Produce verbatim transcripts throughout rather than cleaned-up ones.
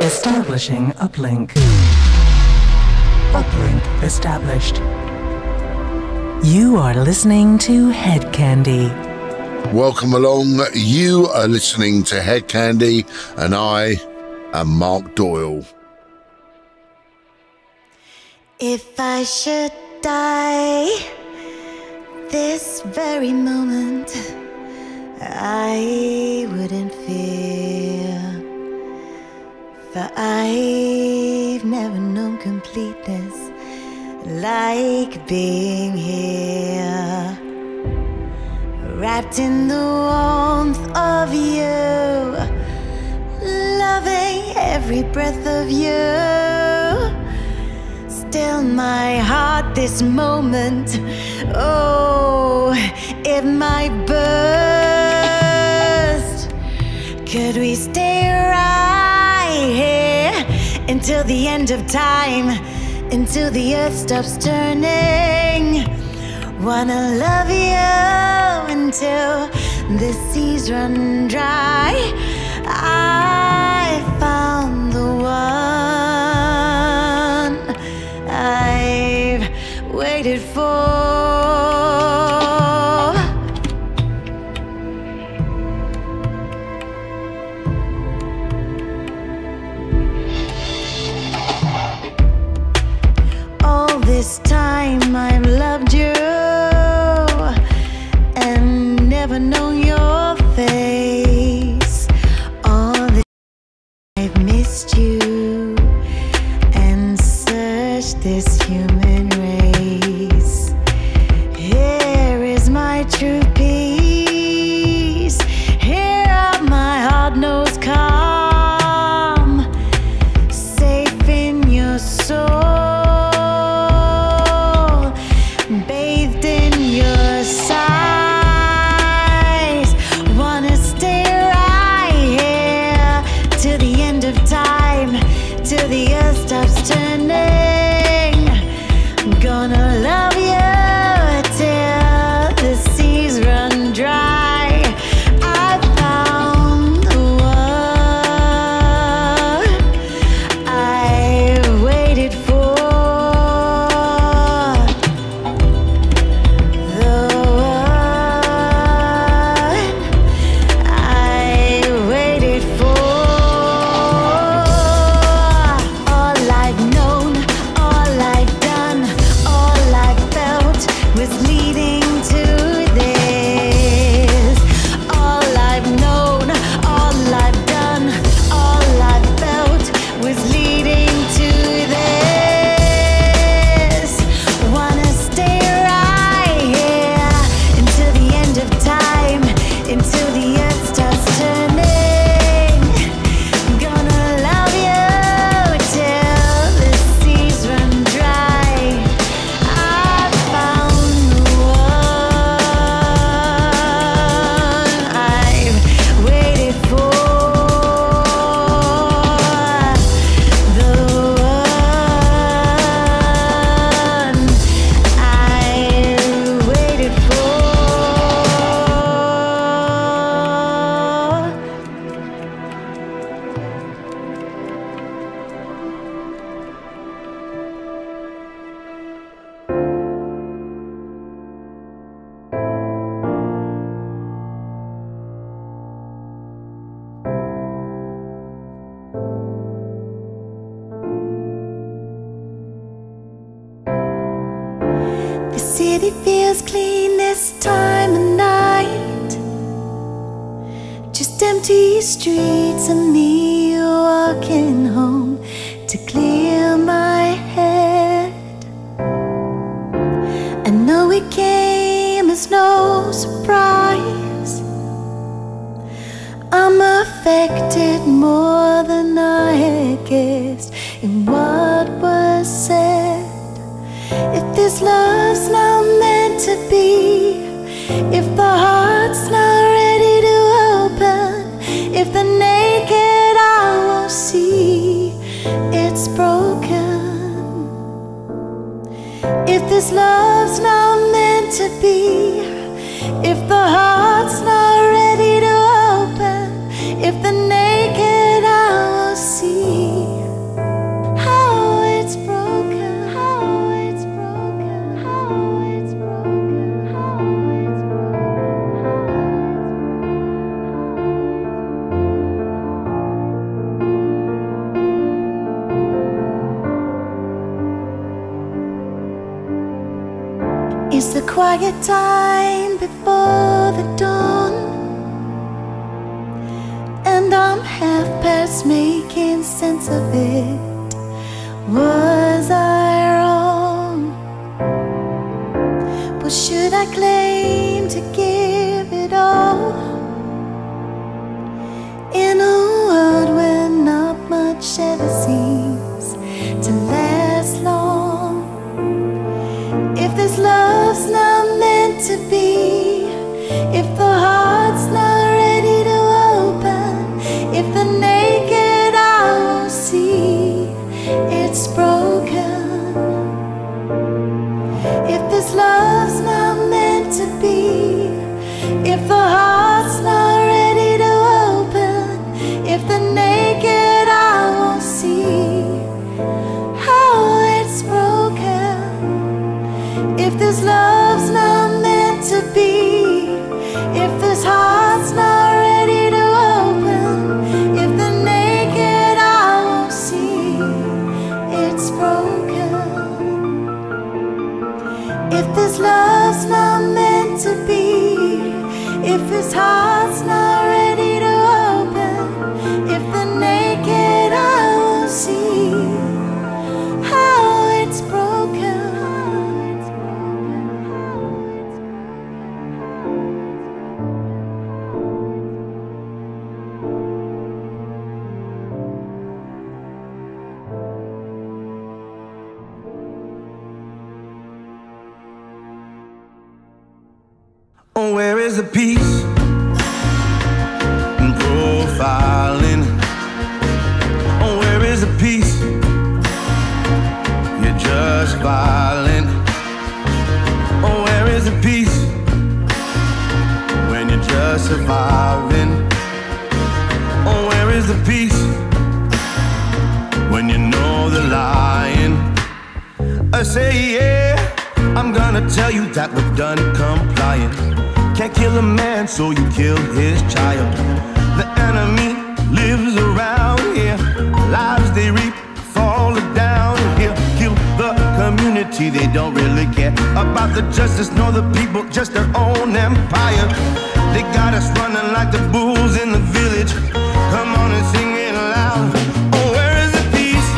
Establishing uplink. Uplink established. You are listening to Head Candy. Welcome along. You are listening to Head Candy, and I am Mark Doyle. If I should die this very moment, I wouldn't fear, for I've never known completeness like being here, wrapped in the warmth of you, loving every breath of you. Still my heart this moment, oh, it might burst. Could we stay right here until the end of time, until the earth stops turning? Wanna love you until the seas run dry. I found the one I've waited for. All this time I've loved you and never known your face. All this I've missed you and searched this human race. Here is my true peace. Here my heart knows calm, safe in your soul, bathed in your sighs. Wanna stay right here till the end of time, till the earth stops turning. Gonna love you till the seas run dry. I found the one I waited for. The one I waited for. All I've known, all I've done, all I've felt was leading to this. All I've known, all I've done, all I've felt was leading to this. Wanna stay right here until the end of time, until the earth starts turning. Gonna love you till the seas run dry. I found the one I've waited for. The one I've waited for. The city feels clean this time of night. Just empty streets and me walking home to clear my head. I know it came as no surprise. I'm affected more than I had guessed in what was said. If this love's not meant to be, if the heart's not ready to open, if the naked eye won't see it's broken, if this love's not meant to be, if the heart's not ready to open, if the naked eye won't see quiet time before the dawn, and I'm half past making sense of it. Was I wrong? Well, should I claim to give it all in a world where not much ever seems to last long? If this love's not meant to be, if the heart's not ready to open, if the naked eye won't see it's broken, if this love's not meant to be, if the heart's not ready to open, if the naked eye won't see how it's broken, if this love's not meant to be, if this heart's not ready to open, if the naked eye won't see it's broken, if this love's not meant to be, if this heart's not ready to open, if the naked eye won't see how it's broken. Oh, where is the peace in profiling? Oh, where is the peace? You're just violent. Oh, where is the peace when you're just surviving? Oh, where is the peace when you know the lying? I say, yeah, I'm gonna tell you that we're done complying. Can't kill a man, so you kill his child. The enemy lives around here. Lives they reap fall down here. Kill the community, they don't really care about the justice nor the people, just their own empire. They got us running like the bulls in the village. Come on and sing it loud. Oh, where is the peace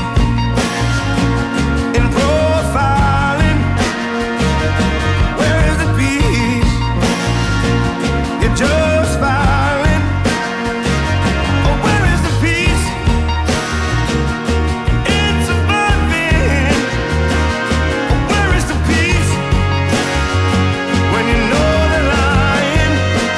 in profiling? Where is the peace? You're just violent. Oh, where is the peace in surviving? Oh, where is the peace when you know they're lying?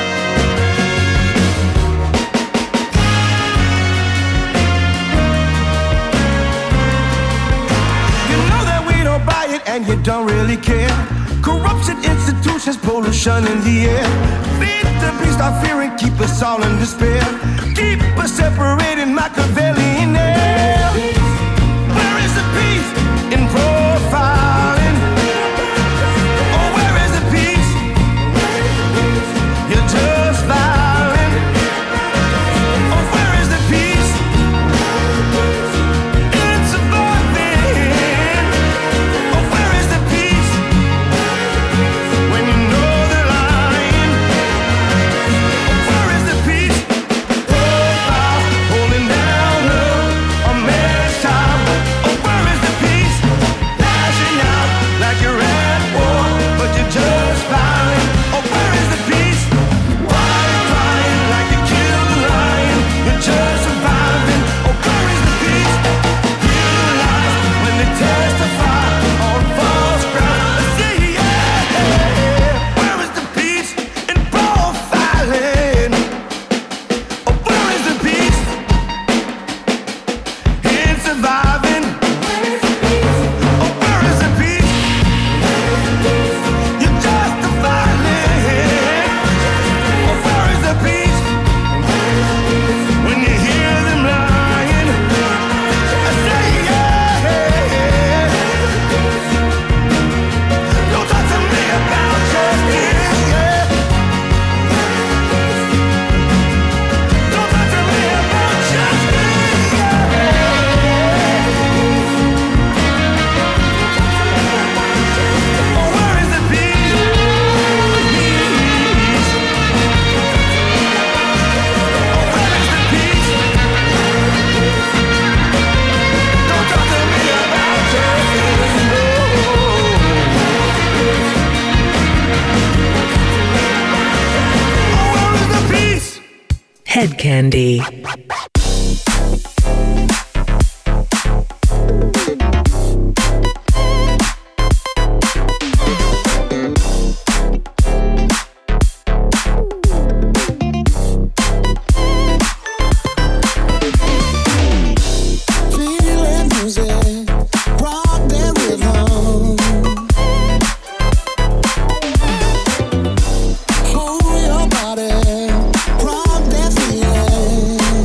You know that we don't buy it and you don't really care. Corruption, institutions, pollution in the air. Feed the beast our fear and keep us all in despair. Keep us separated, Machiavellian air. Where is the peace in profiling? Oh, where is the peace? You're just violent. Oh, where is the peace in surviving? Oh, where is the peace when you know they're lying? Oh, where is the peace? Profile holding down. Head Candy. Hold your body, rock that feeling.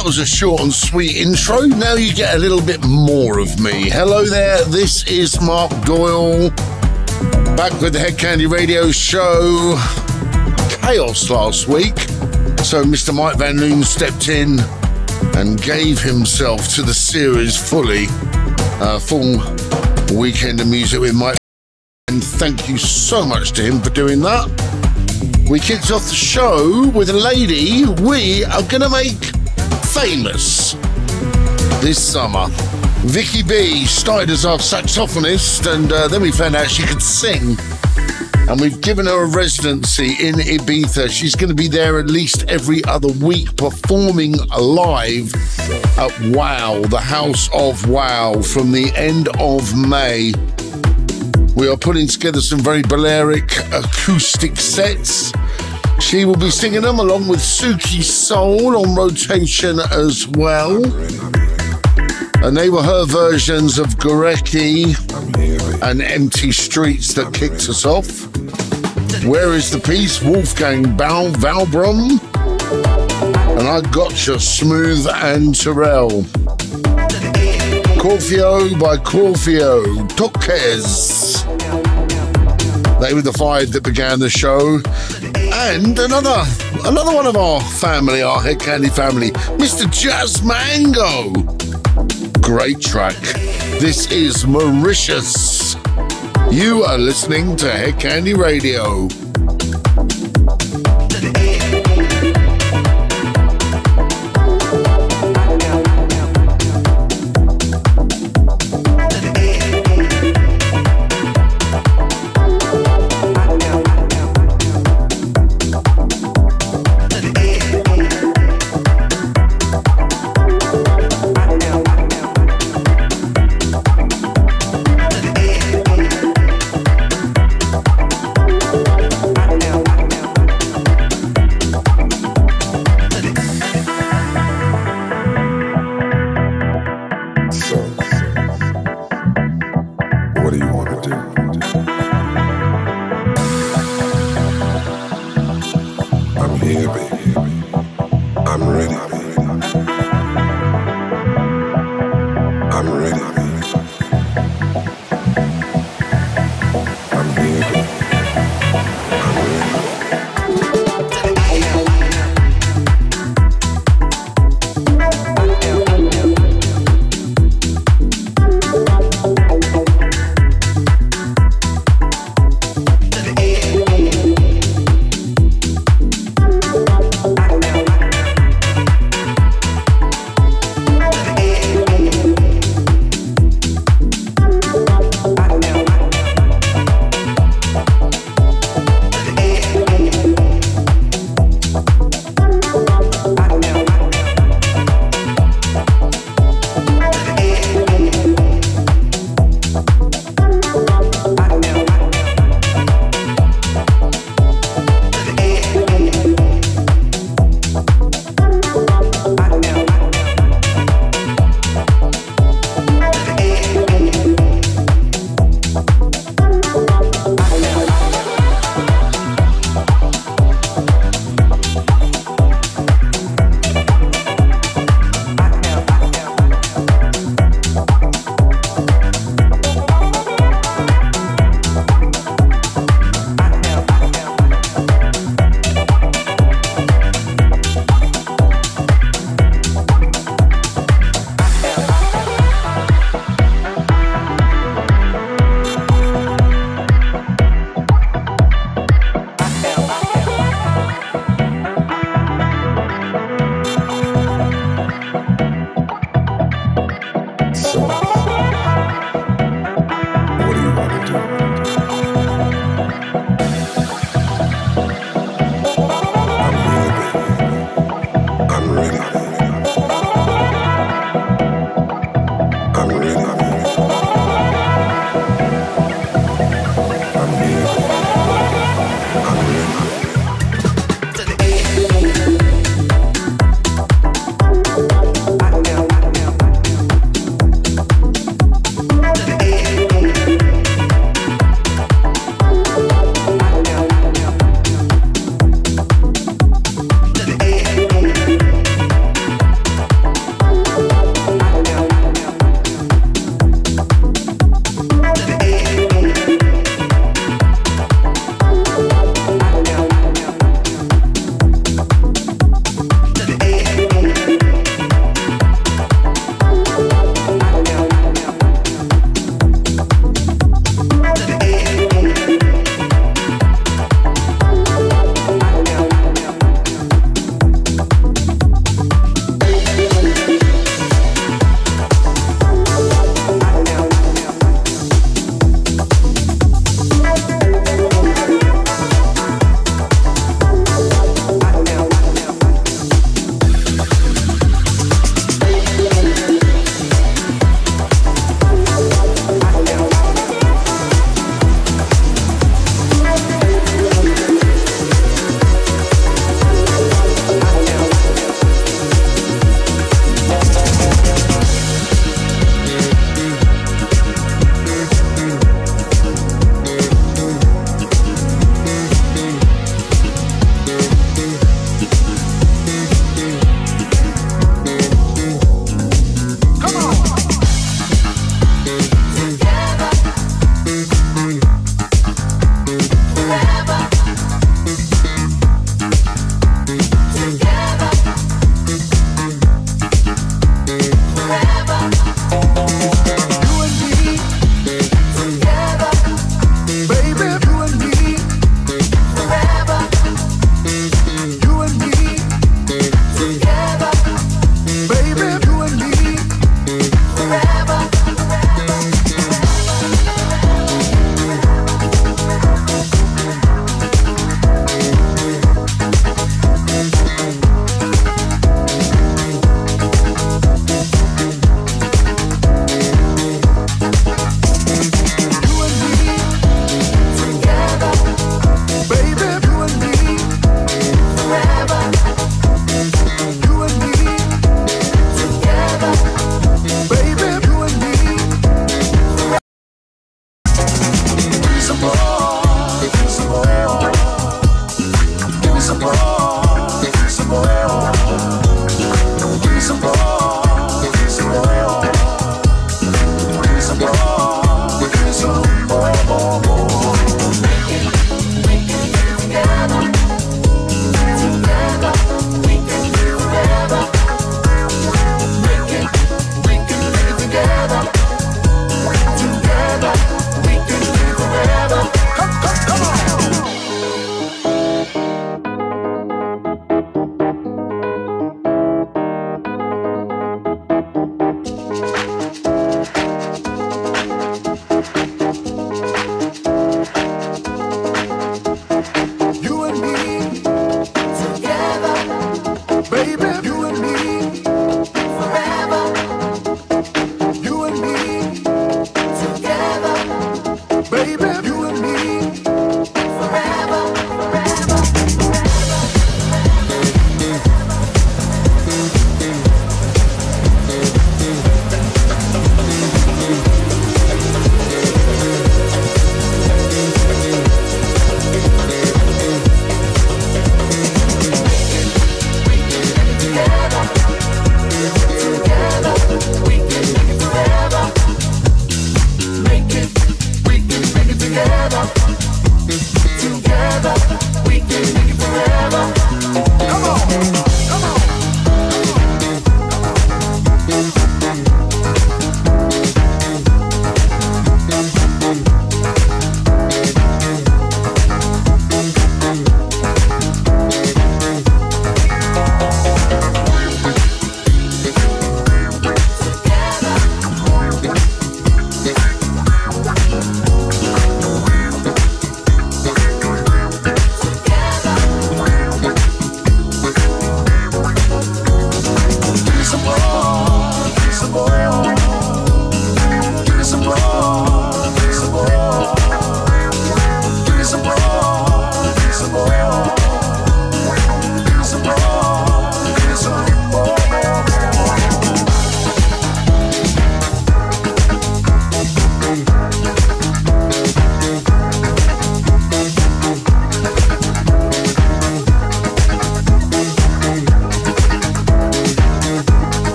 that was a short and sweet intro. Now you get a little bit more of me. Hello there, this is Mark Doyle, back with the Head Candy Radio Show. Chaos last week, so Mister Mike Van Loon stepped in and gave himself to the series fully. Uh, full weekend of music with Mike, and thank you so much to him for doing that. We kicked off the show with a lady we are going to make famous this summer. Vicky B started as our saxophonist, and uh, then we found out she could sing. And we've given her a residency in Ibiza. She's going to be there at least every other week, performing live at Wow, the House of Wow, from the end of May. We are putting together some very Balearic acoustic sets. She will be singing them along with Suki Soul on rotation as well. And they were her versions of Gorecki and Empty Streets that kicked us off. Where is the Peace? Wolfgang Val Valbrum. And I Gotcha, Smooth and Terrell. Corfio by Corfio, Toques. They were the five that began the show. And another another one of our family, our Head Candy family, Mister Jazz Mango. Great track. This is Mauritius. You are listening to Head Candy Radio. Thank you.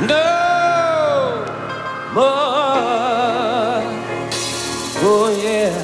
no more. Oh yeah.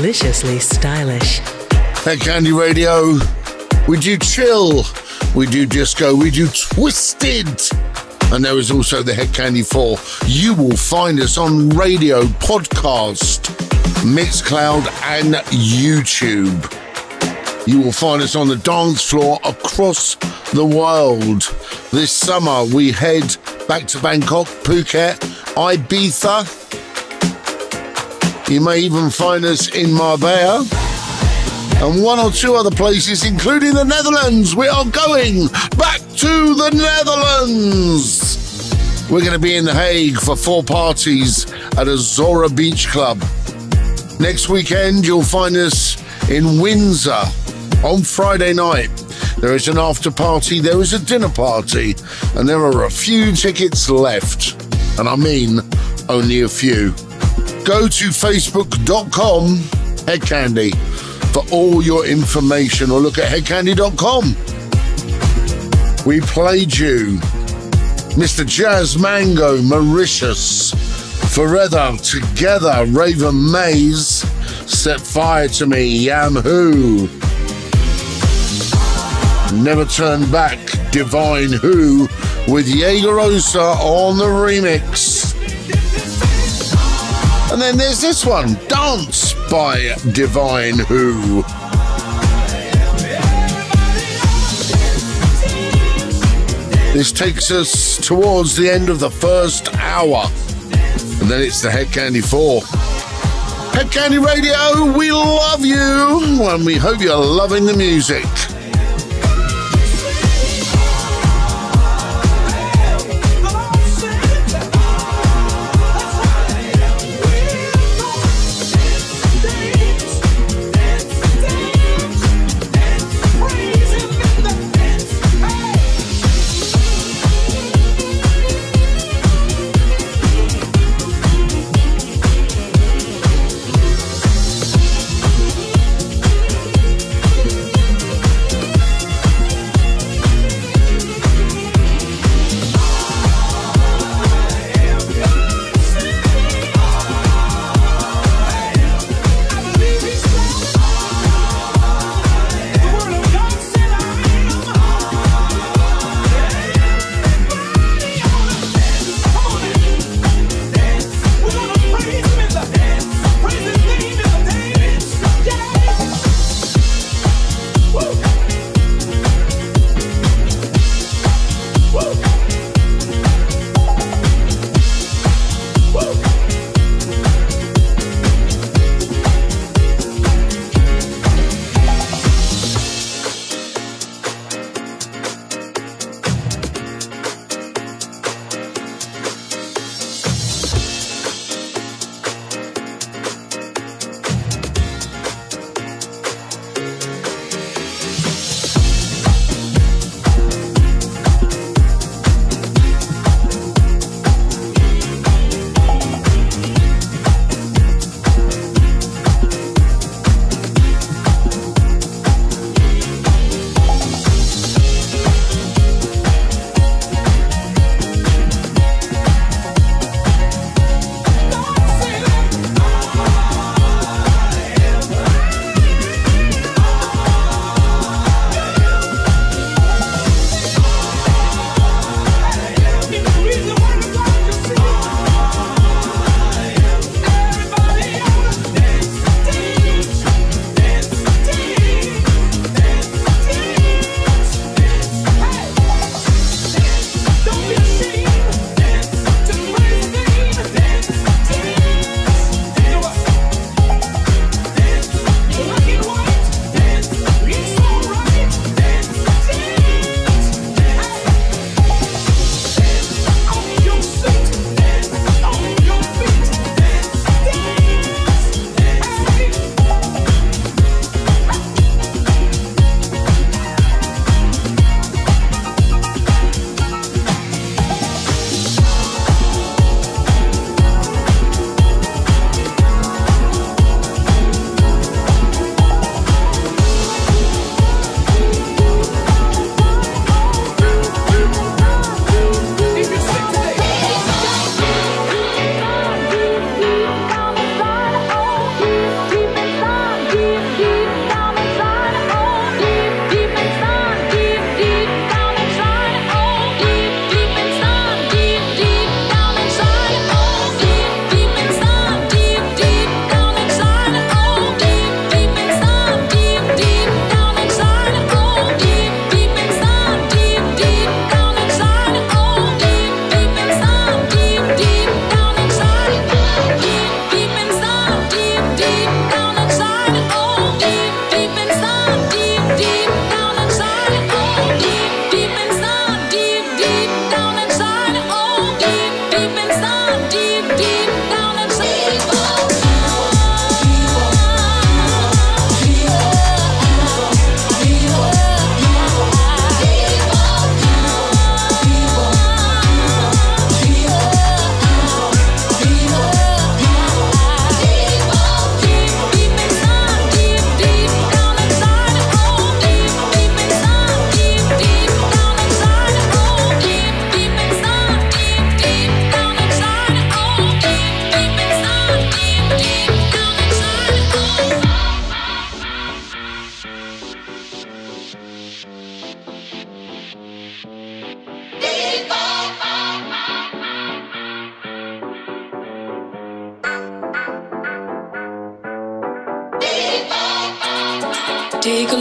deliciously stylish. Head Candy Radio. We do chill, we do disco, we do twisted. And there is also the Head Candy four. You will find us on radio, podcast, Mixcloud and YouTube. You will find us on the dance floor across the world. This summer we head back to Bangkok, Phuket, Ibiza. You may even find us in Marbella and one or two other places, including the Netherlands. We are going back to the Netherlands. We're going to be in The Hague for four parties at Azora Beach Club. Next weekend, you'll find us in Windsor on Friday night. There is an after party, there is a dinner party, and there are a few tickets left. And I mean, only a few. Go to facebook dot com Head Candy for all your information, or look at head candy dot com. We played you Mister Jazz Mango, Mauritius, Forever Together, Raven Mays, Set Fire to Me, Yam Who, Never Turn Back, Divine Who, with Jaegerosa on the remix. And then there's this one, Dance by Divine Who. This takes us towards the end of the first hour. And then it's the Head Candy four. Head Candy Radio, we love you, and we hope you're loving the music.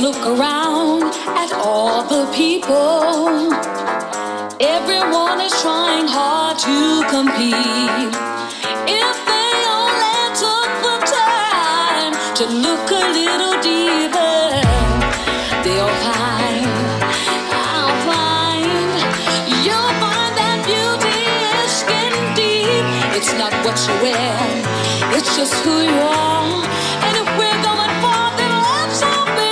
look around at all the people. Everyone is trying hard to compete. If they only took the time to look a little deeper, they'll find, I'll find, you'll find that beauty is skin deep. It's not what you wear, it's just who you are. And if we're going far, then let's all be.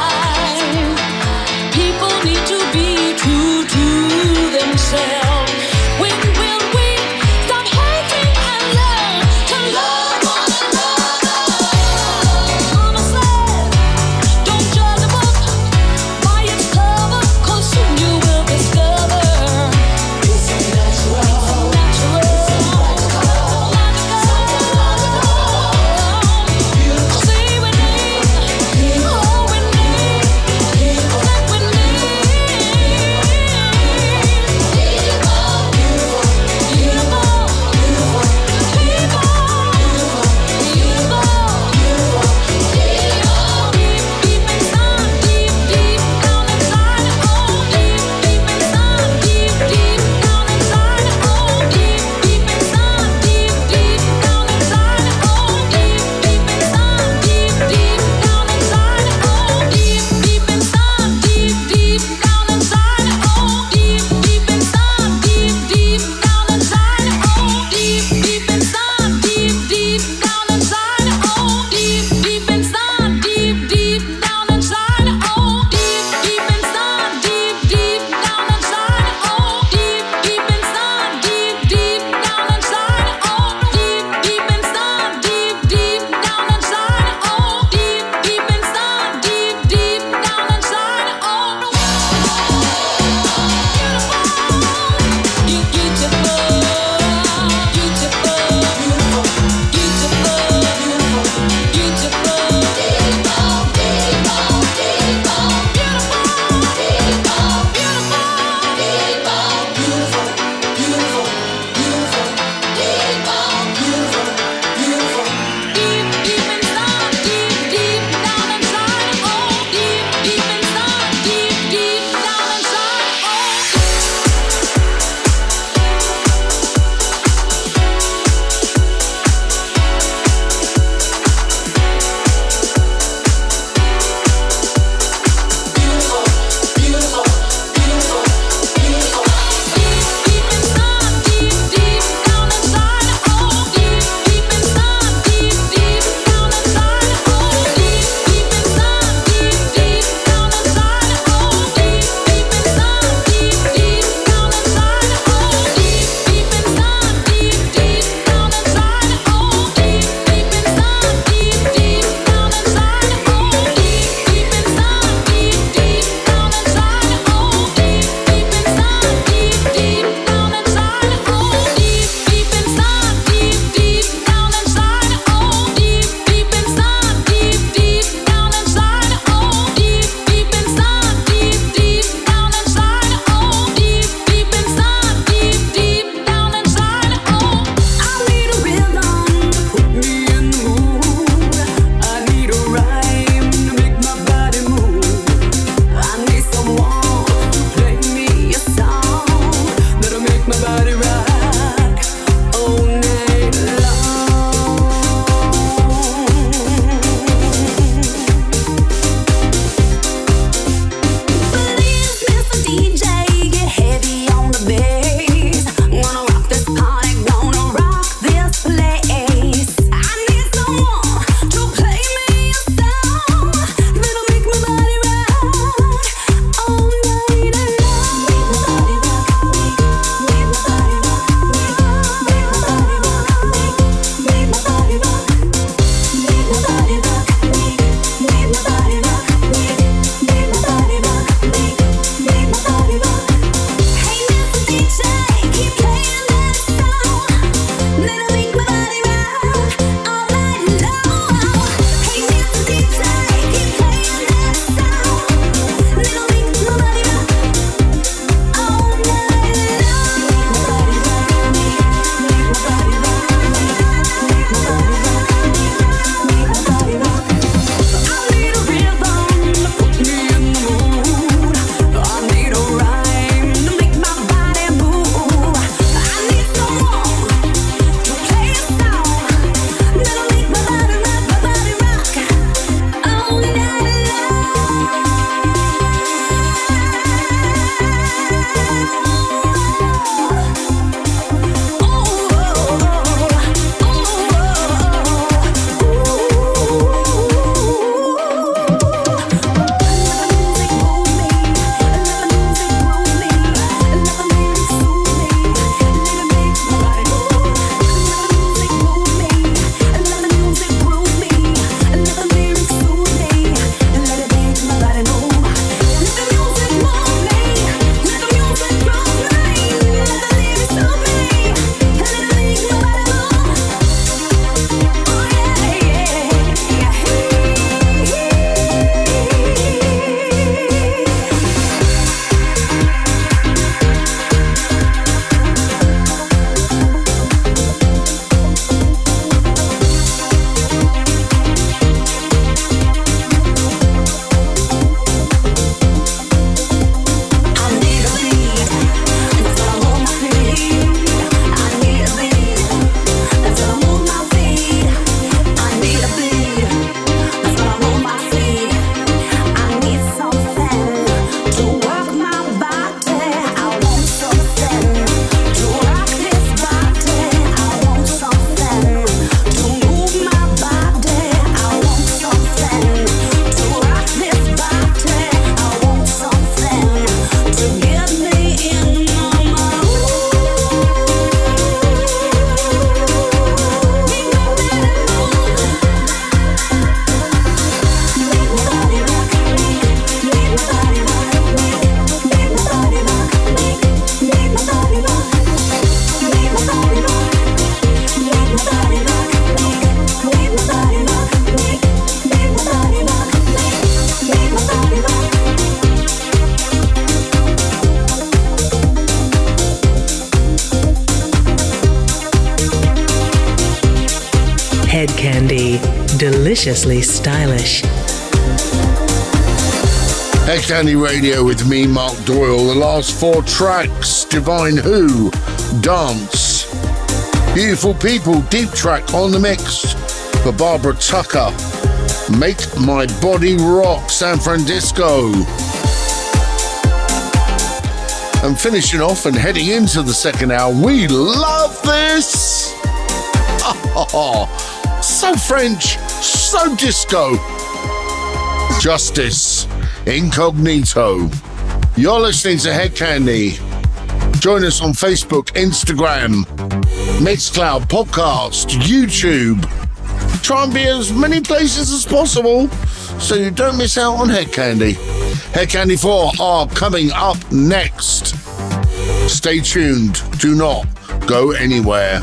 People need to be true to themselves. deliciously stylish. Head Candy Radio with me, Mark Doyle. The last four tracks: Divine Who, Dance, Beautiful People, Deep Track on the mix for Barbara Tucker, Make My Body Rock, San Francisco. And finishing off and heading into the second hour, we love this! Oh, so French, so disco. Justice, Incognito. You're listening to Head Candy. Join us on Facebook, Instagram, Mixcloud, Podcast, YouTube. Try and be as many places as possible so you don't miss out on Head Candy. Head Candy four are coming up next. Stay tuned. Do not go anywhere.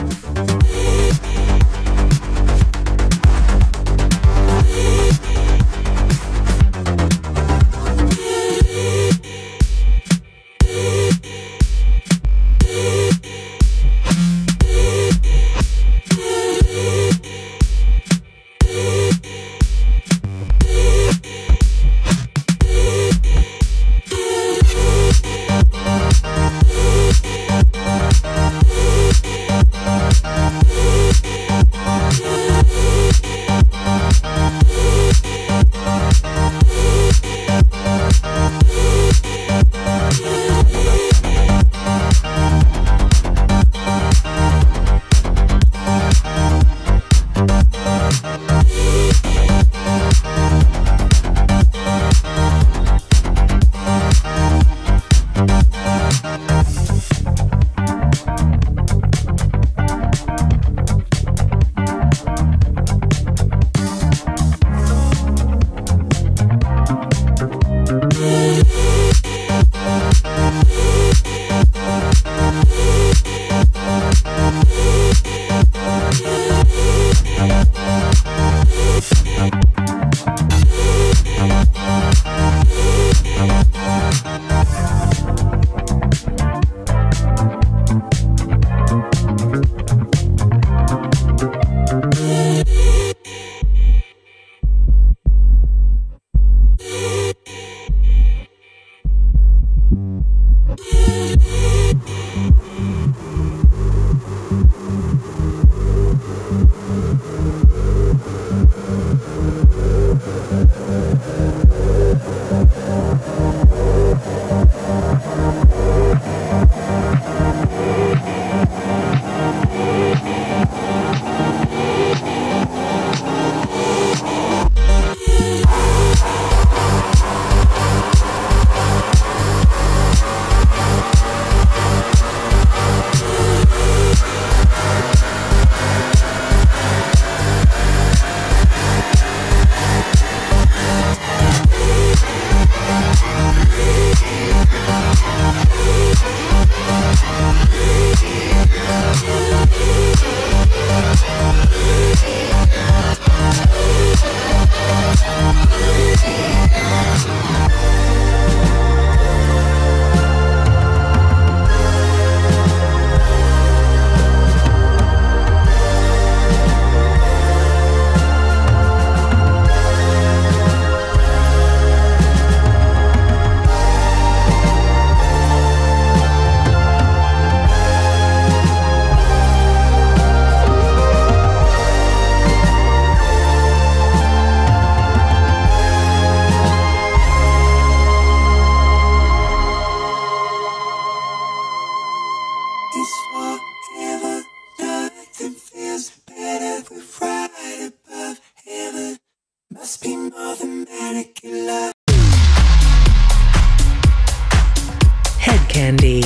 Head Candy.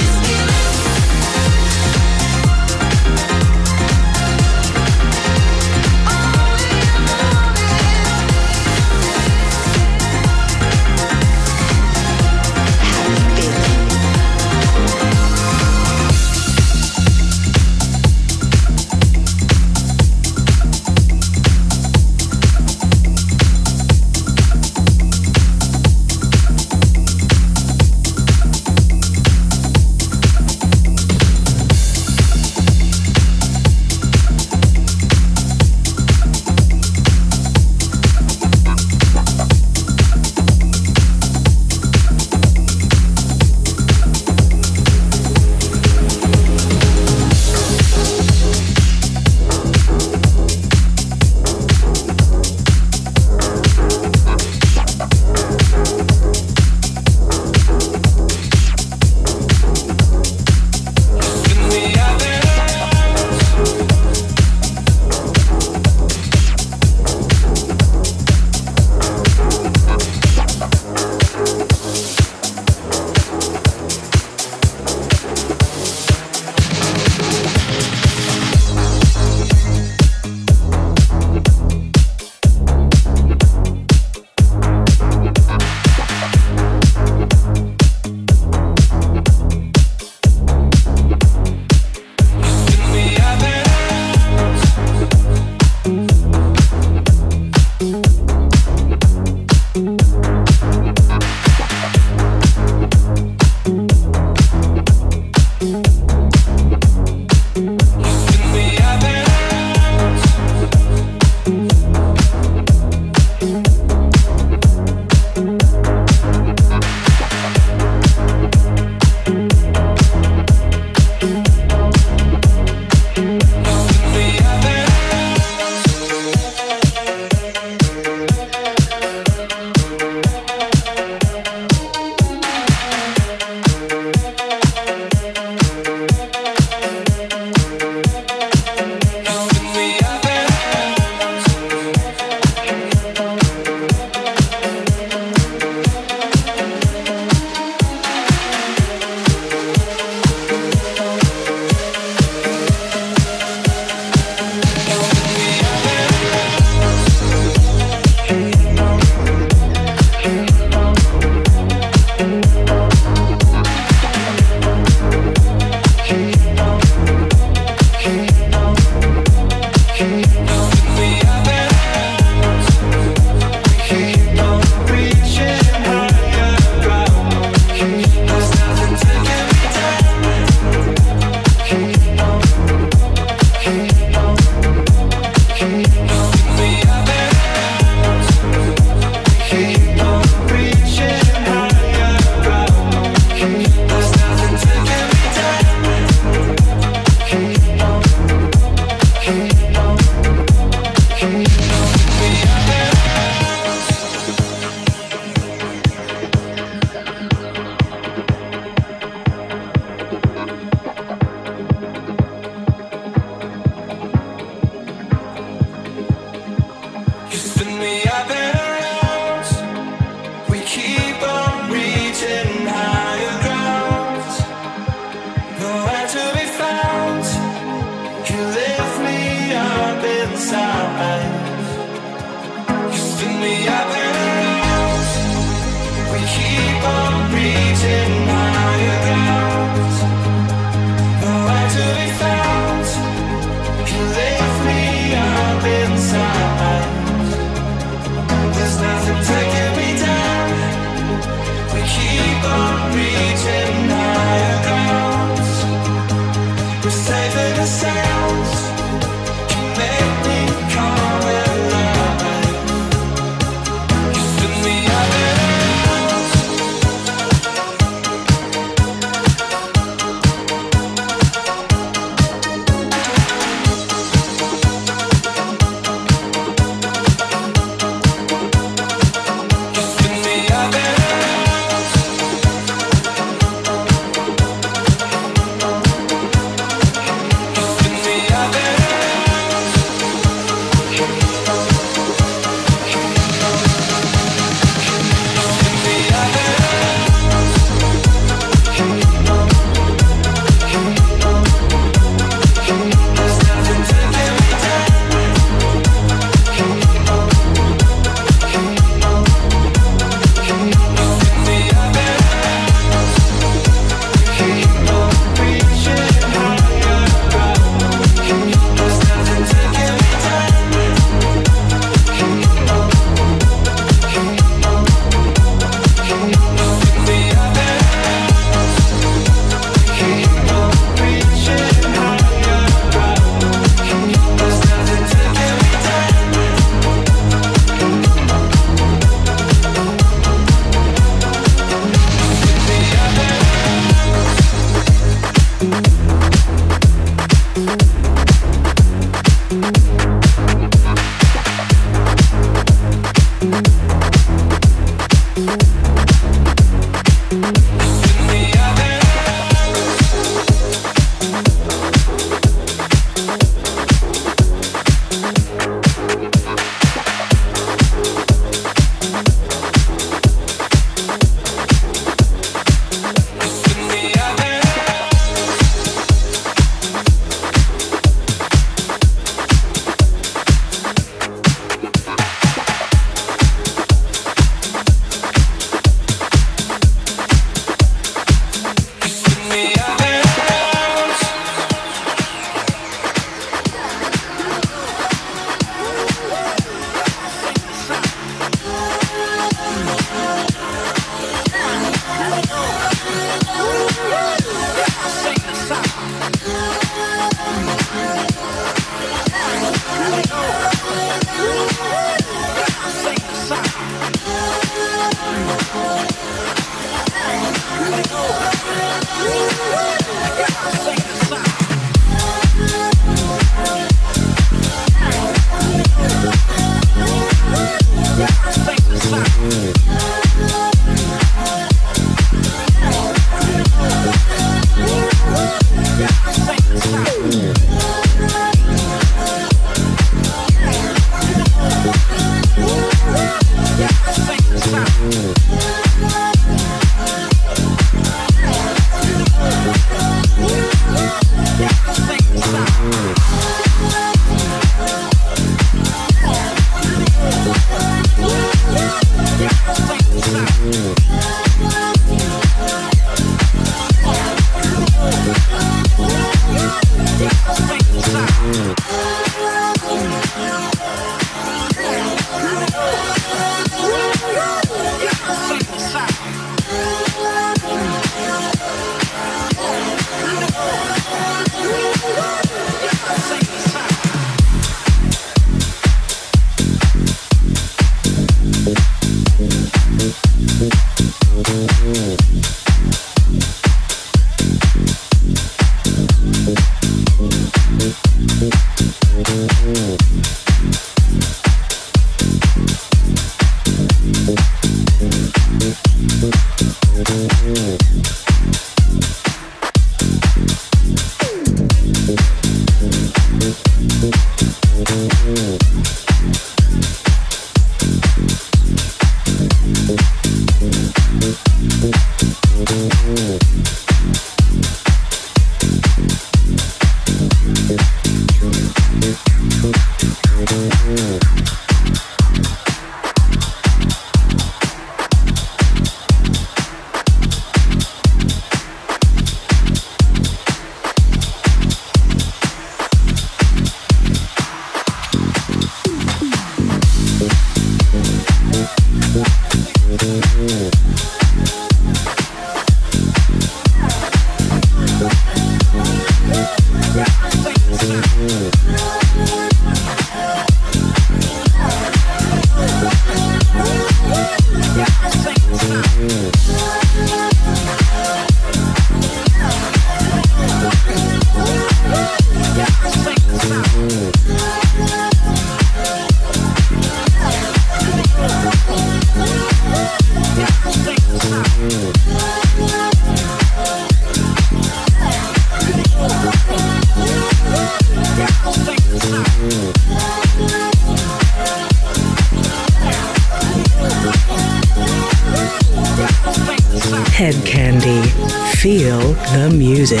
Head Candy. Feel the music.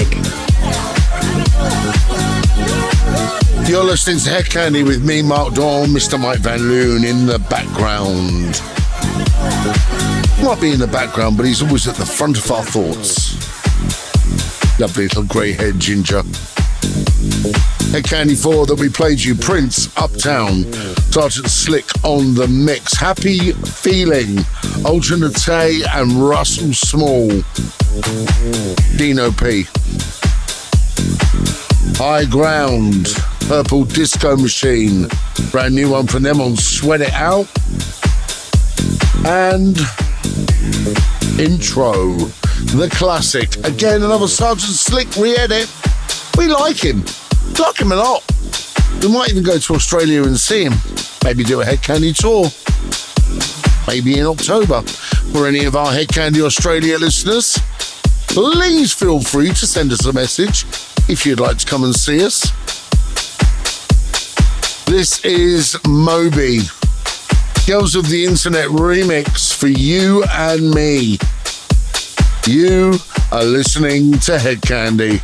You're listening to Head Candy with me, Mark Doyle, Mister Mike Van Loon in the background. Might be in the background, but he's always at the front of our thoughts. Lovely little grey-haired ginger. Head Candy four that we played you, Prince, Uptown, Sergeant Slick on the mix, Happy Feeling, Alternate and Russell Small, Dino P, High Ground, Purple Disco Machine, brand new one from them on Sweat It Out, and Intro, the classic. Again, another Sergeant Slick re-edit. We like him. Like him a lot. We might even go to Australia and see him. Maybe do a Head Candy tour. Maybe in October. For any of our Head Candy Australia listeners, please feel free to send us a message if you'd like to come and see us. This is Moby, Girls of the Internet remix for you and me. You are listening to Head Candy.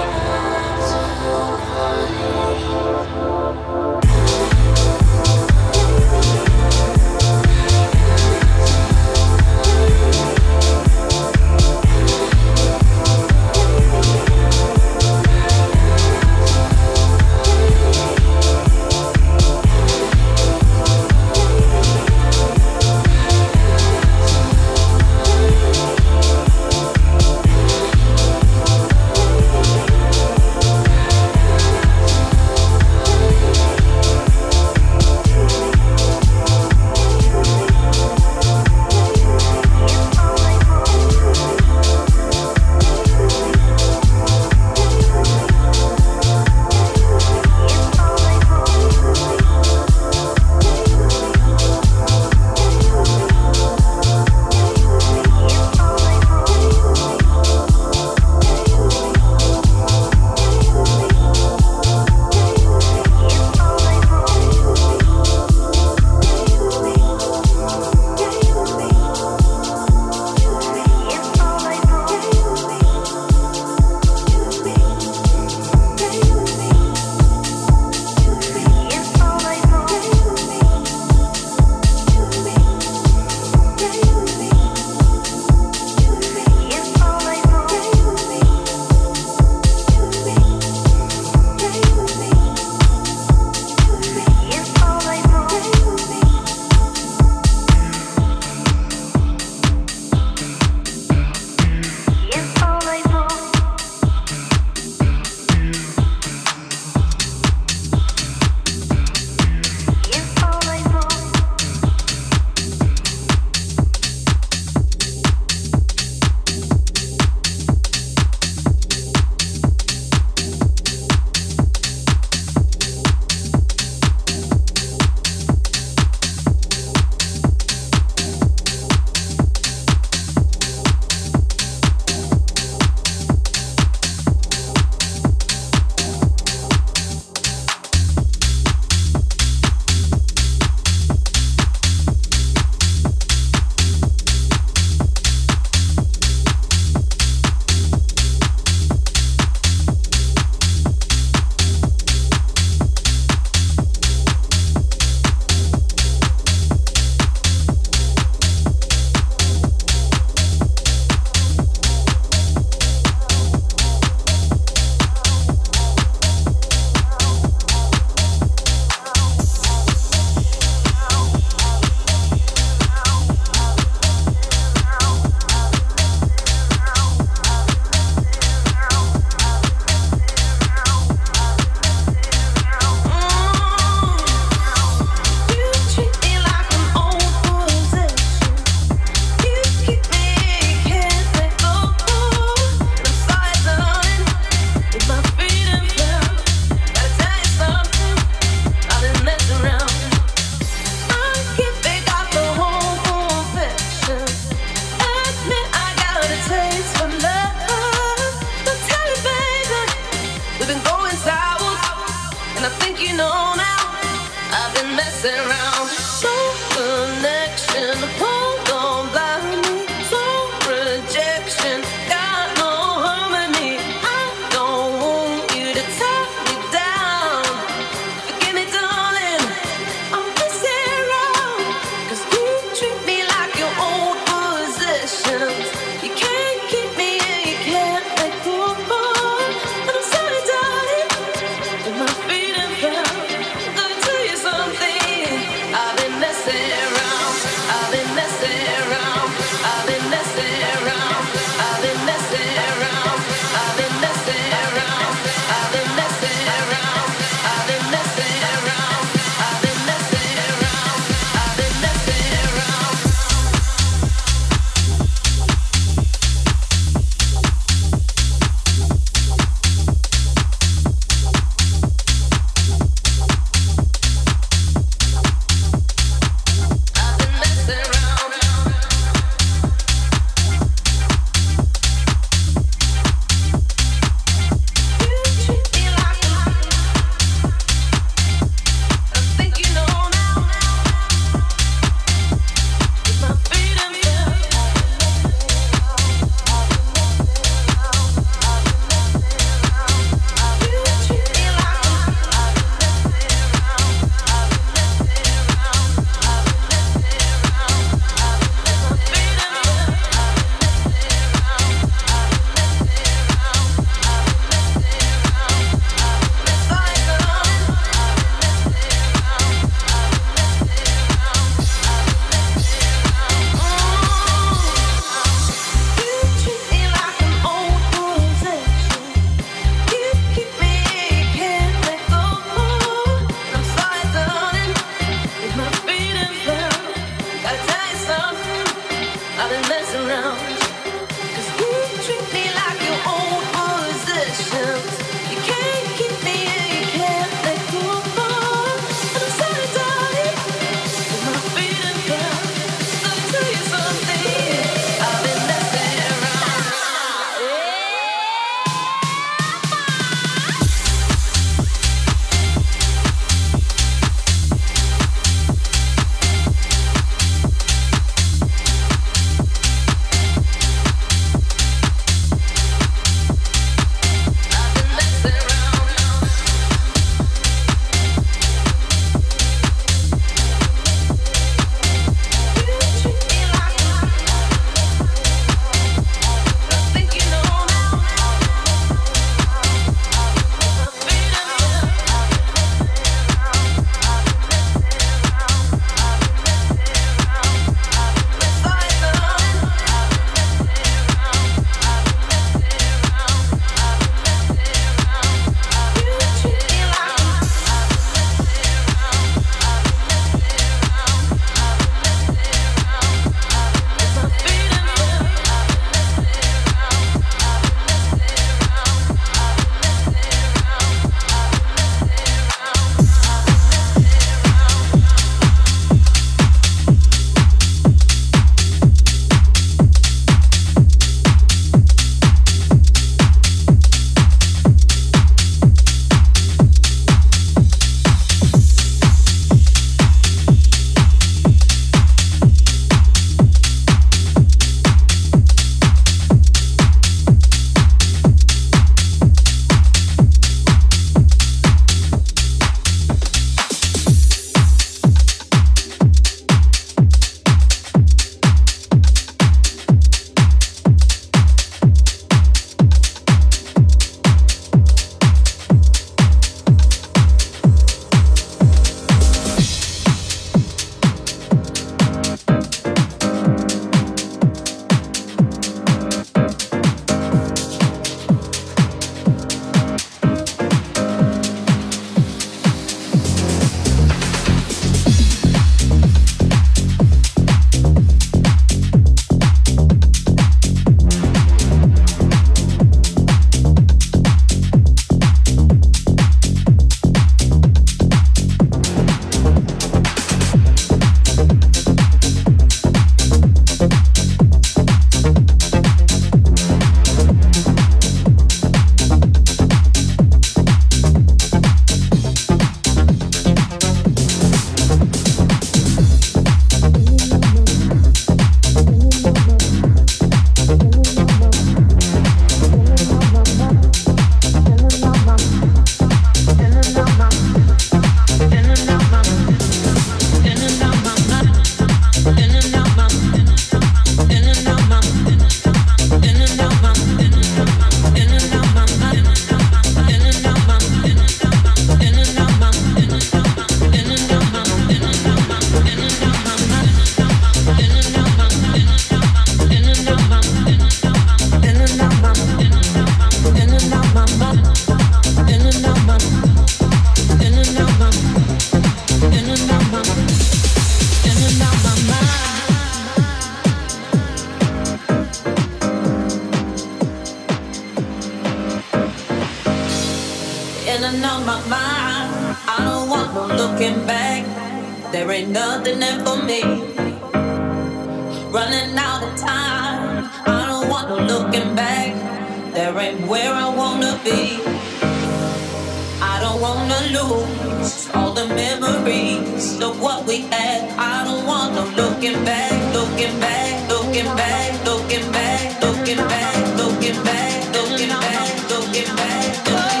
looking back. There ain't nothing left for me. Running out of time. I don't want no looking back. There ain't where I wanna be. I don't wanna lose all the memories of what we had. I don't want no looking back, looking back, looking back, looking back, looking back, looking back, looking back, looking back, looking back.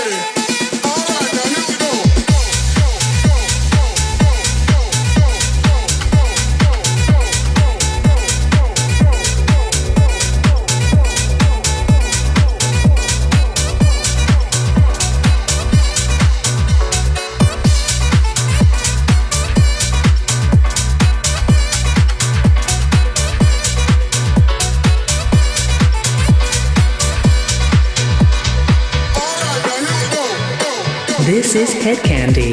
This is Head Candy.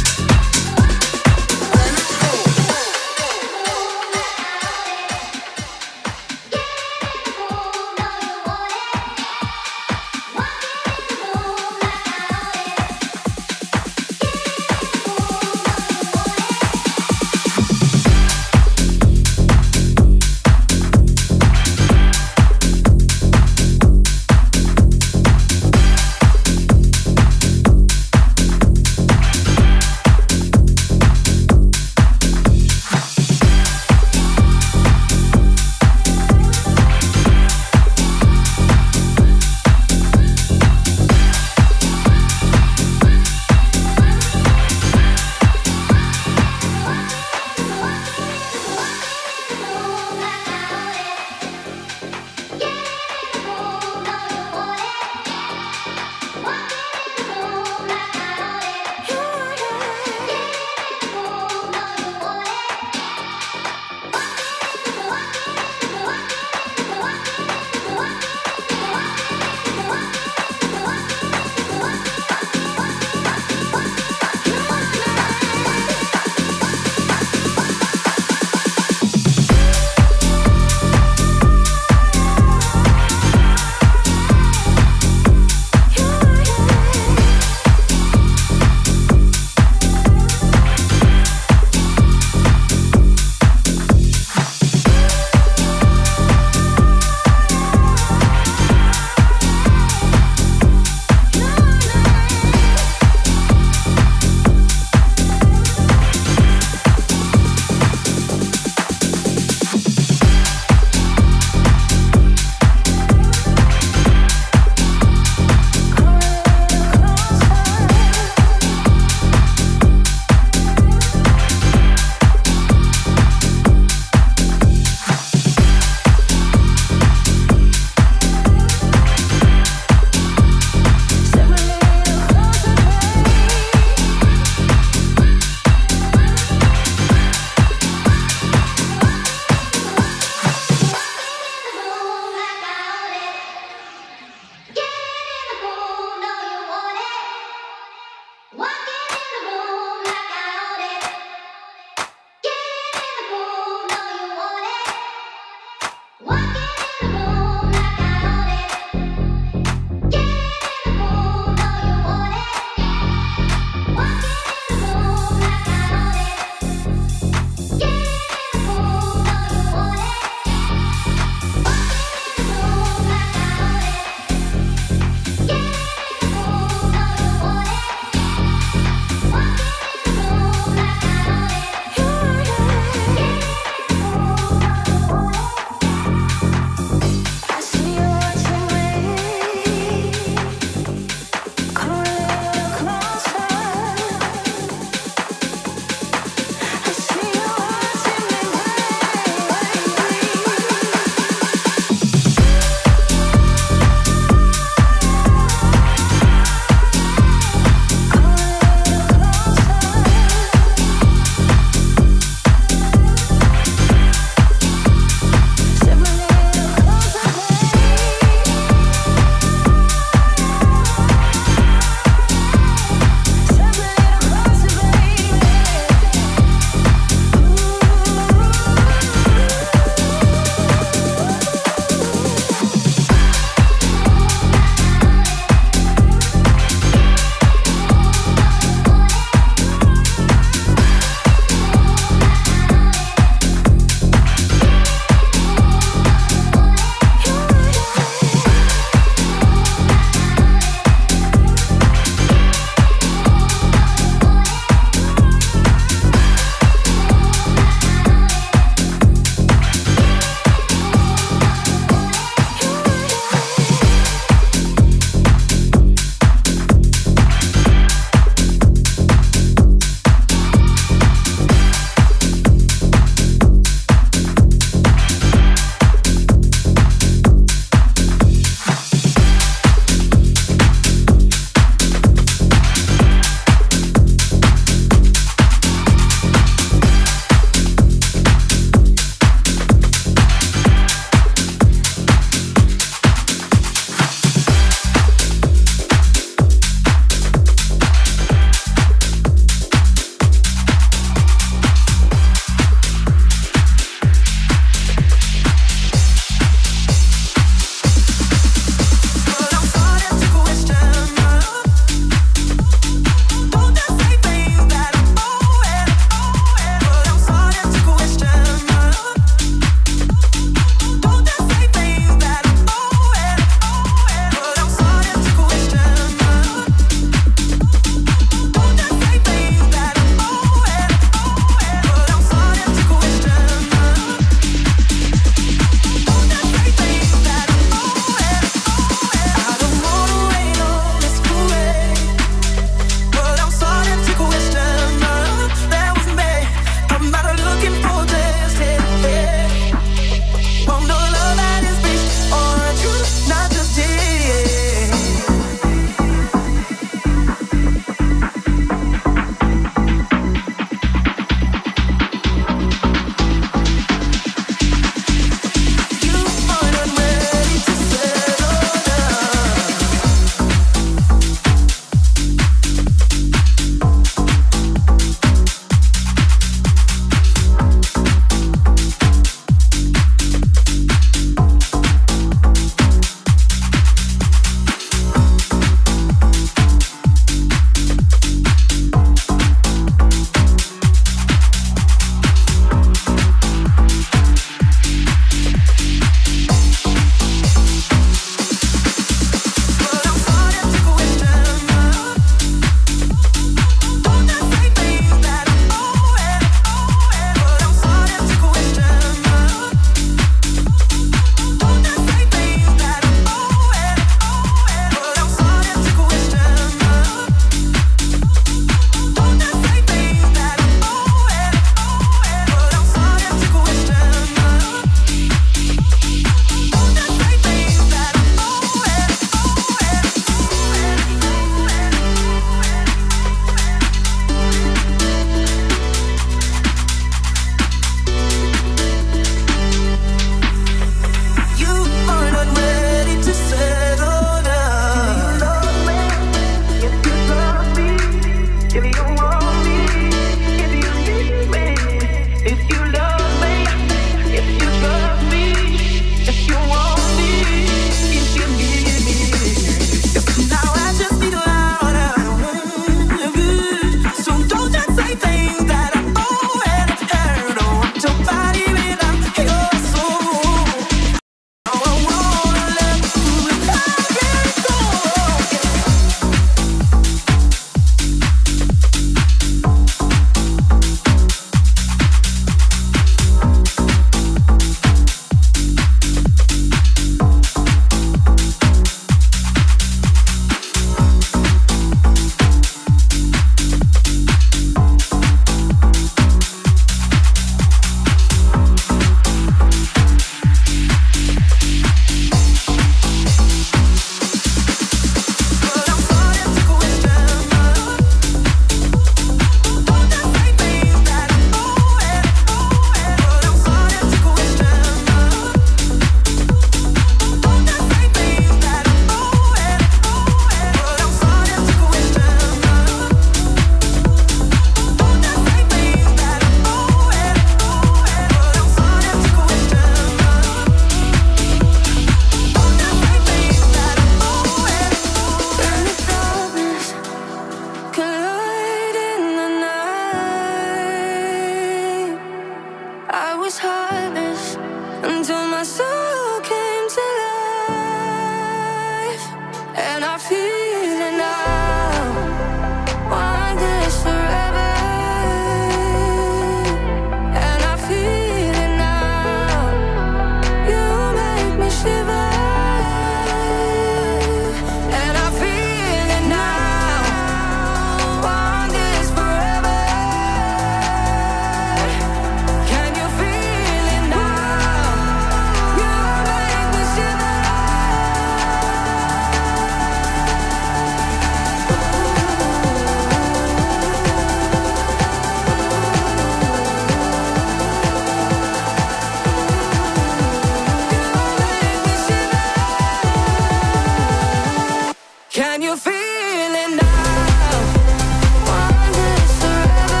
you feel it now? Want this forever,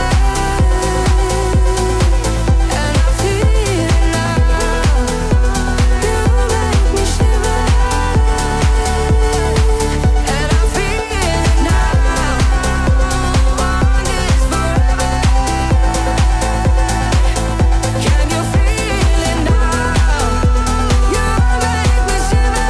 and I feel it now. You make me shiver, and I feel it now. Want this forever. Can you feel it now? You make me shiver.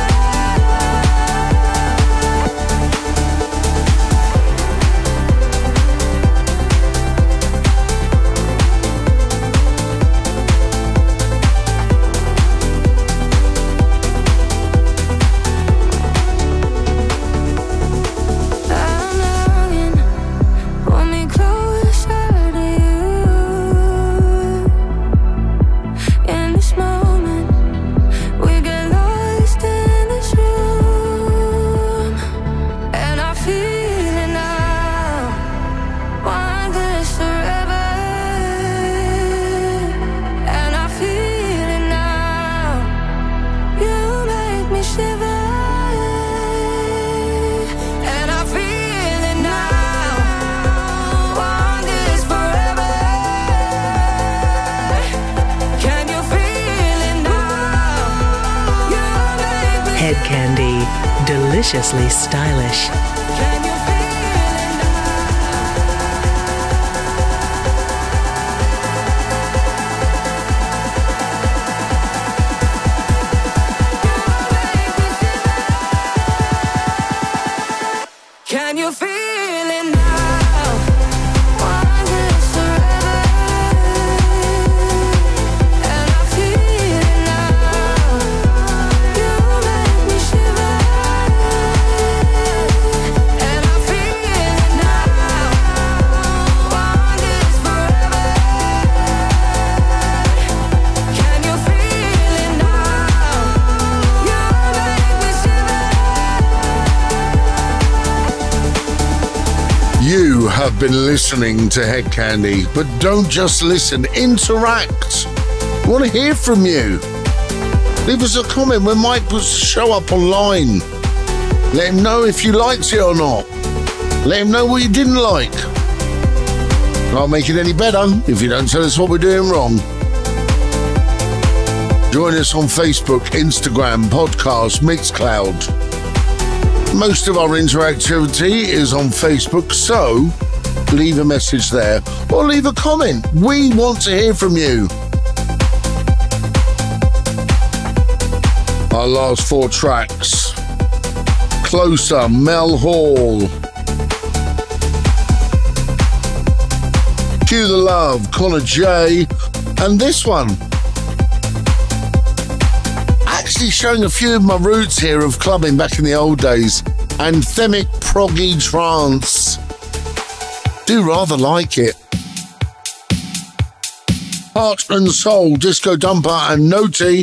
I'm longing, pull me closer to you. In this moment, we get lost in this room, and I feel it now. Want this forever, and I feel it now. You make me shiver, and I feel it now. Want this forever. Can you feel it now? You make me. Head Candy, deliciously stylish. Can you feel it now? Can you feel it now? Want this forever, and I feel it now. You make me shiver, and I feel it now. Want this forever. Can you feel it now? You make me shiver. You have been listening to Head Candy, but don't just listen, interact. We want to hear from you. Leave us a comment when Mike puts the show up online. Let him know if you liked it or not. Let him know what you didn't like. Can't make it any better if you don't tell us what we're doing wrong. Join us on Facebook, Instagram, podcast, Mixcloud. Most of our interactivity is on Facebook, so leave a message there or leave a comment. We want to hear from you. Our last four tracks: Closer, Mel Hall; Cue the Love, Connor J; and this one, actually showing a few of my roots here of clubbing back in the old days, Anthemic Proggy Trance. Do rather like it. Heart and Soul, Disco Dumper and Noti.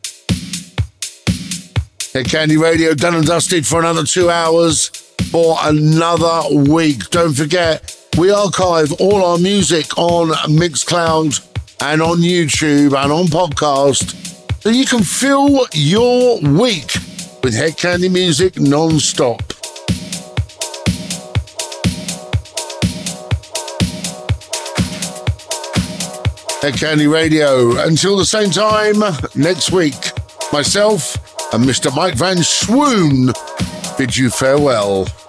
Head Candy Radio done and dusted for another two hours for another week. Don't forget, we archive all our music on Mixcloud and on YouTube and on podcast, so you can fill your week with Head Candy music non-stop. Head Candy Radio. Until the same time next week, myself and Mister Mike Van Swoon bid you farewell.